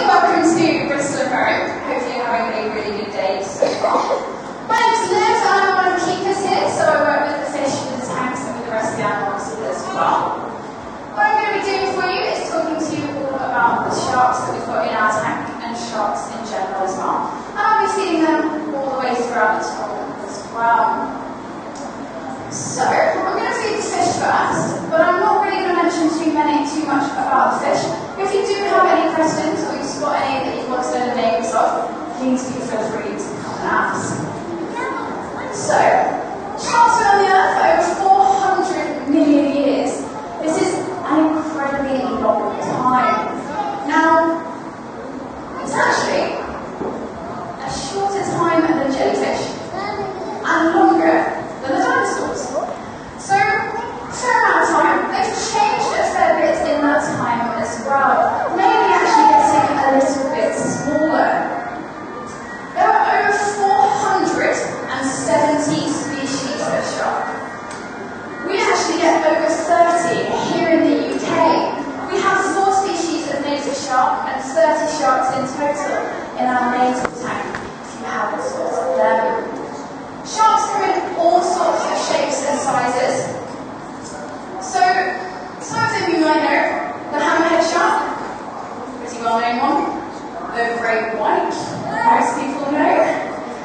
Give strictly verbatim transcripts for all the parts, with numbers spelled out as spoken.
welcome to Bristol Aquarium. Hopefully you're having a really good day so far. My name's Liv and I'm one of the keepers here, so I work with the fish, with the tanks and with the rest of the animals as well. What I'm going to be doing for you is talking to you all about the sharks that we've got in our tank and sharks in general as well. And I'll be seeing them all the way throughout the talk as well. So, I'm going to feed the fish first, but I'm not really going to mention too many, too much about the fish. If you do have any questions or you spot any that you want to know the names of, please do feel free to come and ask. So, sharks have been on the earth for over four hundred million years. This is an incredibly long time. Now, it's actually a shorter time than jellyfish and longer than the dinosaurs. So, a fair amount of time. They've changed a fair bit in that time as well. Maybe actually getting a little bit smaller. There are over four hundred seventy species of shark. We actually get over thirty here in the U K. We have four species of native shark and thirty sharks in total in our native tank, if you haven't spotted them. Sharks come in all sorts of shapes and sizes. So, some of them you might know, the hammerhead shark, pretty well known one, the great white, most people know.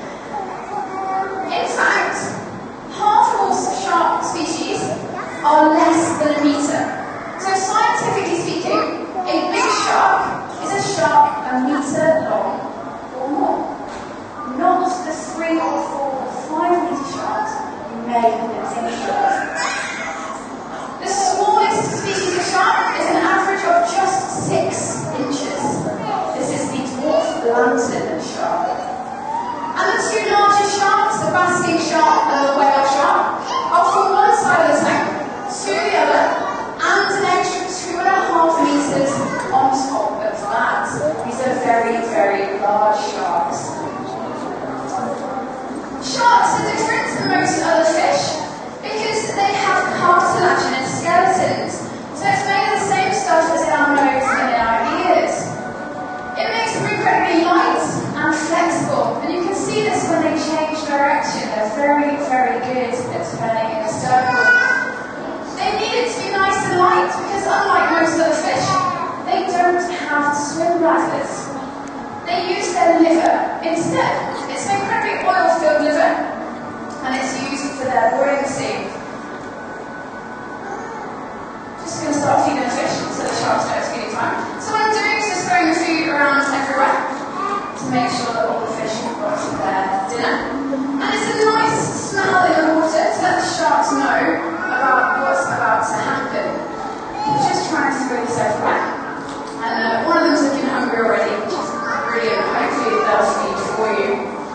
In fact, half of all shark species are less than a metre. So scientifically speaking, a big shark is a shark a metre long or more. Not the three or four or five metre sharks you may have been thinking of. The smallest species of shark is an average of just six inches. This is the ÚЛszáMLÁMÁ shark. And the two largest sharks, the basking shark and the whale shark, are from one side of the tank to the other, and an extra two and a half metres on top of that. These are very, very large sharks. Sharks are different than most other fish because they have cartilaginous skeletons, so it's made of the same stuff as in our nose and in our ears. It makes them incredibly light and flexible, and you can see this when they change direction. They're very, very good at turning in a circle. They need it to be nice and light because unlike most other fish, they don't have swim bladders. They use their liver instead. It's an incredibly oil-filled liver, and it's used for their buoyancy. Just going to start feeding the fish so the sharks know it's feeding time. So what I'm doing is just throwing the food around everywhere to make sure that all the fish have got their dinner. And it's a nice smell in the water to let the sharks know about what's about to happen. You're just trying to throw this everywhere. And uh, one of them's looking hungry already, which is brilliant. Hopefully they'll feed for you.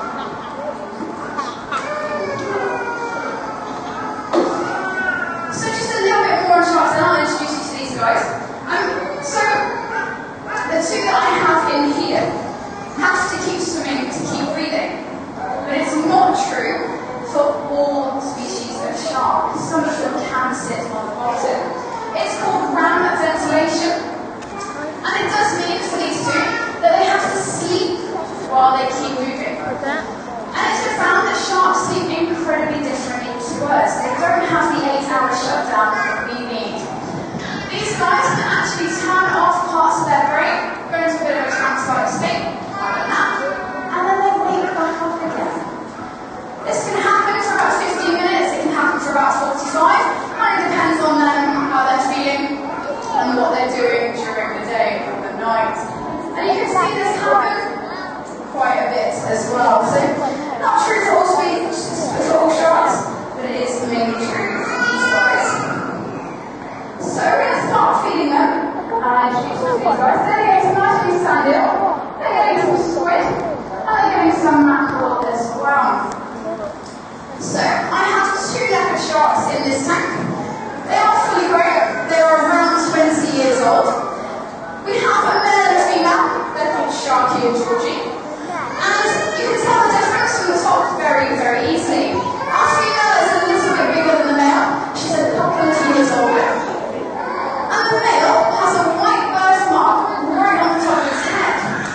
So just a little bit more on sharks, and I'll introduce you to these guys. Um, so, the two that I have in here have to keep swimming to keep breathing. But it's not true for all species of shark. Some of them can sit on the bottom. It's called ram ventilation. And it does mean for these two that they have to sleep while they keep moving. And it's been found that sharks sleep incredibly differently to us. They don't have the eight hour shutdown that we need. These guys can actually turn off parts of their brain, go into a bit of a trance-like state, have a nap, and then they wake back up again. This can happen for about fifteen minutes, it can happen for about forty-five, and it depends on them, how they're feeling, and what they're doing during the day or the night. And you can see this happen quite a bit as well. So, not true for all species, for all sharks, but it is mainly true for these guys. So we're going to start feeding them, and introduce them to these guys. They're getting some nice big sandeel, they're getting some squid, and they're getting some mackerel as well. So I have two leopard sharks in this tank. They are fully grown, they are around twenty years old. We have a male and a female, they're called Sharky and Georgie. And you can tell the difference from the top very, very easily. Our female is a little bit bigger than the male, she's a couple of years older. And the male has a white birthmark right on the top of his head.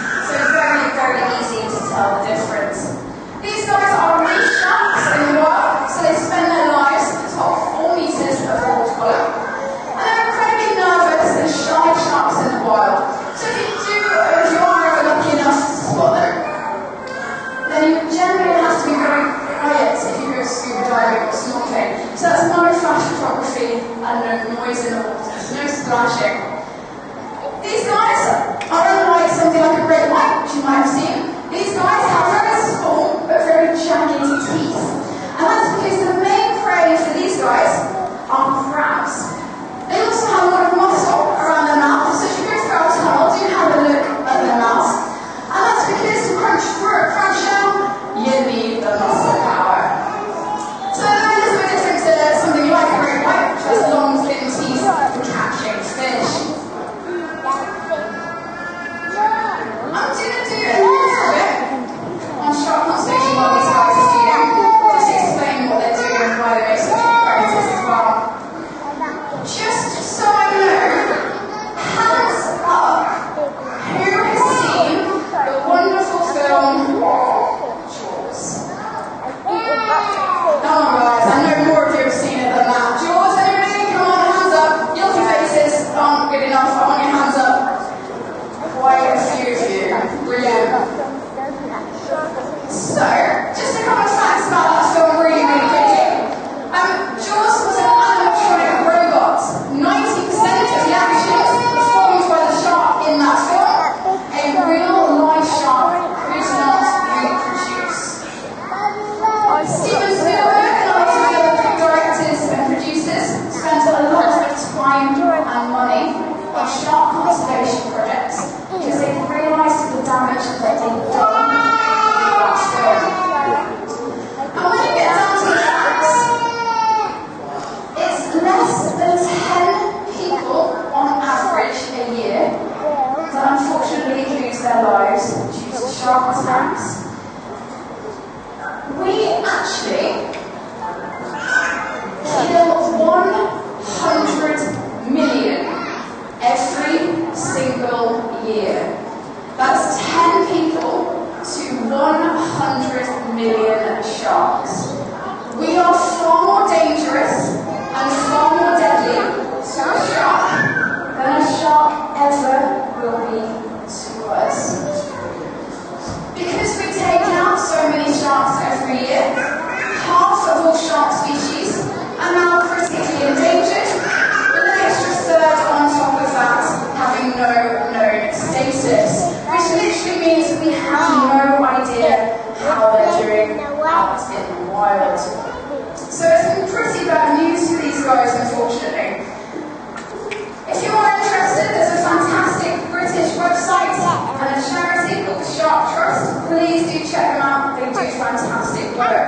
might have seen, these guys have very small but very jagged teeth. And that's because the main prey for these guys are crabs. They also have a lot of muscle around their mouth, so if you go through our tunnel, do have a look at their mouth. And that's because to crunch through a crab shell, you need the muscle power. So they're a little bit different to something like a great white, which has long, thin teeth for catching fish. I'm going to do a little bit on shark conservation while these guys are feeding, just to explain what they're doing and why they make such good predators as well. Just so I know, hands up, who has seen the wonderful film Jaws? Come on guys, I know more of you have seen it than that. Jaws, anybody? Come on, hands up. Guilty faces aren't good enough. I want your hands up. Quite a few of you. Brilliant. So, just a couple of facts about that film really, really quickly. Um, Jaws was an animatronic robot. ninety percent of the actions performed by the shark in that film, a real live shark could not reproduce. Steven Spielberg and all the other directors and producers spent a lot of time and money on shark conservation projects because they realised the damage that they'd done with that film. And when you get down to the facts, it's less than ten people on average a year that unfortunately lose their lives due to shark attacks. We actually kill one hundred million every single year. That's ten people to one hundred million sharks. We are far more dangerous and far more deadly to a shark than a shark ever will be to us. Because we take out so many sharks every year, half of all shark species are now critically endangered, with an extra third on top of that having no known status, which literally means we have no idea how they're doing out in the wild. So it's been pretty bad news for these guys, unfortunately. If you are interested, there's a fantastic British website and a charity called the Shark Trust. Please do check them out, they do fantastic work.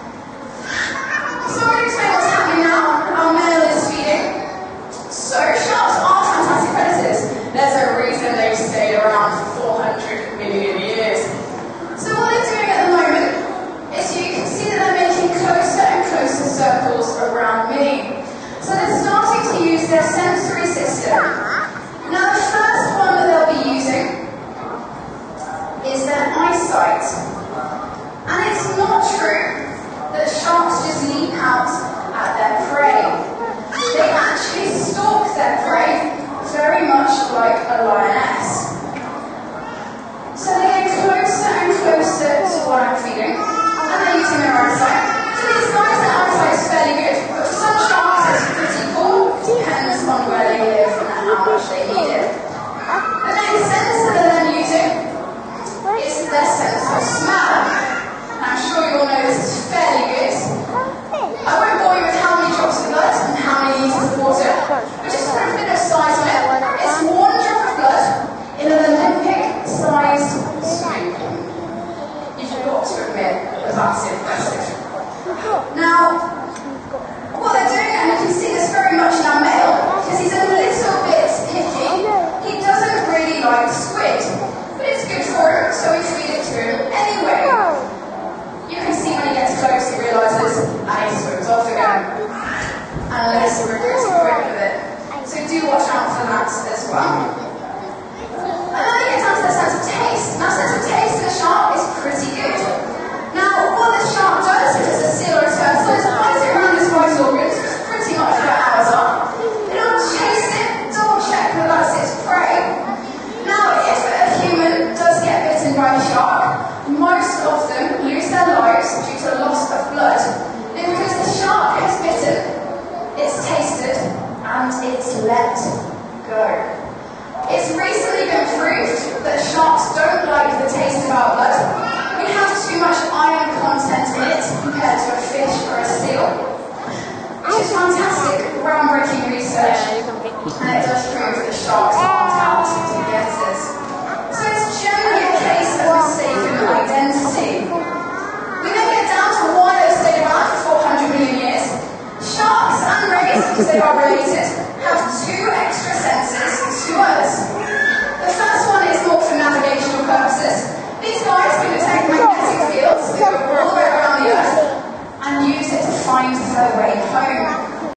So I'm going to explain what's happening now. Our male is feeding. So sharks are fantastic predators. There's a reason they've stayed around for four hundred million years. So what they're doing at the moment is you can see that they're making closer and closer circles around me. So they're starting to use their sensory system. Now the first one that they'll be using is their eyesight. And it's not true that sharks just leap out at their prey. They actually stalk their prey very much like a lioness. So they get closer and closer to what I'm feeding, and they're using their eyesight. So these guys, their eyesight is fairly good, but for some sharks it's pretty poor, depends on where they live and how much they need it. The next sensor that they're using is their sense of smell. I'm sure you all know this is fairly good. I won't bore you with how many drops of blood and how many litres of water, but just to put a bit of size on it, it's one drop of blood in an Olympic-sized swimming pool. You've got to admit that that's impressive. Now, what they're doing, and you can see this very much in our male, because he's a little bit picky. He doesn't really like squid, but it's good for him, so we feed it to him anyway. You can see when he gets close, he realises, and he swims off again. Unless we're pretty quick with it. So do watch out for that as well.